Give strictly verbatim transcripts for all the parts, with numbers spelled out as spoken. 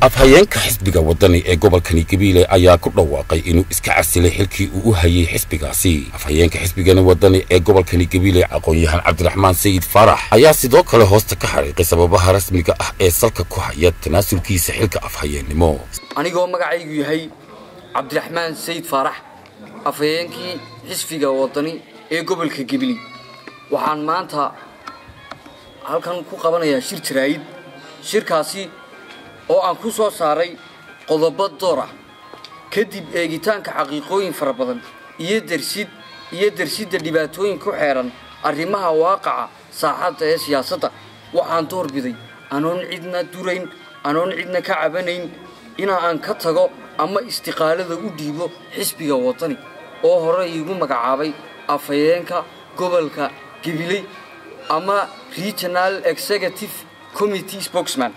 afhayeenka xisbiga wadani ee gobolkani Gabiley ayaa ku dhawaaqay inuu iska casilay xilkii uu u hayay xisbigaasi. afhayeenka xisbigana wadani ee gobolkani Gabiley aqoon-yahan Cabdiraxmaan Sayid Farax ayaa sidoo kale hoosta ka xariiqay sababaha rasmiga ah ee salka ku haya tanaasulkiisa xilka afhayeennimo. anigoo magacaygu yahay Cabdiraxmaan Sayid Farax, afhayeenkii xisbiga wadani ee gobolka Gabiley, waxaan maanta halkan ku qabanayaa shir jiraayid. shirkaasi oo aan ku soo saaray qodobo door ah kadib eegitaanka xaqiiqooyin fara badan iyo darsid iyo darsidda dhibaatooyin ku xeeran arrimaha waaqaca saaxadda ee siyaasadda. waxaan doorbiday anoon cidna durayn, anoon cidna ka cabanayn, in aan ka tago ama istiqaalada u dhiibo xisbiga wadani oo hore iigu magacaabay afhayeenka gobolka Gabiley ama Regional Executive Committee Spokesman.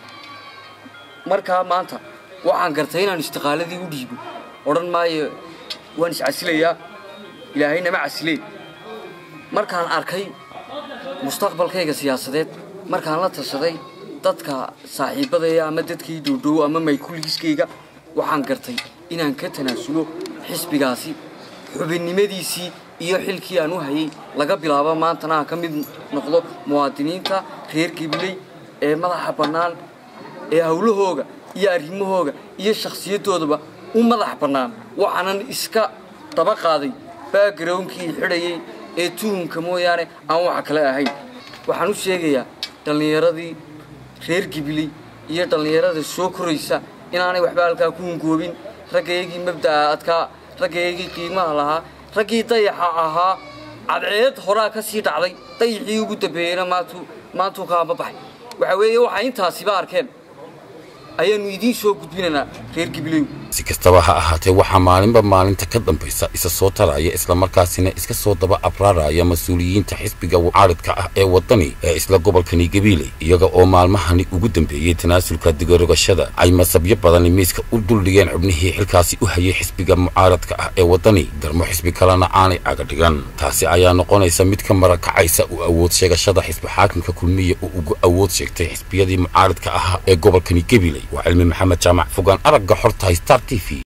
markaa maanta waxaan gartay inaan istiqaaladii u dhiibo. odhan maayo waan iscasilayaa, ilaahayna ma casilay. markaan arkay mustaqbalkayga siyaasadeed, markaan la tashaday dadka saaxiibadaya ama dadkii dhow ama maykuliiskayga, waxaan gartay inaan ka tanaasulo xisbigaasi xubinnimadiisii iyo xilkii aan u hayay. laga bilaabo maantana aan ka mid noqdo muwaadiniinta reer Gabiley ee madaxa bannaan ee hawlahooga iyo arrimahooga iyo shakhsiyadoodaba u madax bannaan. waxaanan iska daba qaaday backgroundkii xidhayay ee tuhunka mooyaane aan waxa kale ahayn. waxaan u sheegayaa dhallinyaradii reer Gabiley iyo dhallinyarada soo koraysa inaanay waxba halkaa ku hungoobin. raggaygii mabda'a adkaa, raggaygii qiimaha lahaa, raggii dayaxa ahaa, cadceed horaa ka sii dhacday, dayixii ugu dambeeyeyna maantuu maantuu kaama baxay. waxa weeye waxaa intaasiba arkeen ayaanu idiin soo gudbinaynaa reer Gabiley. si kastaba ha ahaatee waxaa maalinba maalinta ka dambaysa isa soo taraya isla markaasina iska soo daba abraaraya mas'uuliyiinta xisbiga mucaaradka ah ee wadani ee isla gobolkani Gabiley, iyaga oo maalmahani ugu dambeeyay tanaasulka digarogashada ay masabyo badan miiska u duldhigeen xubnihii xilkaasi u hayay xisbiga mucaaradka ah ee wadani garmo xisbi kalena aanay caga dhigan. taasi ayaa noqonaysa mid ka marakacaysa u awood sheegashada xisbi xaakimka kulmiye oo ugu awood sheegtay xisbiyadii mucaaradka ah ee gobolkani Gabiley. وعلمي محمد جامع فوقان أرجع حرتها ستار تي في.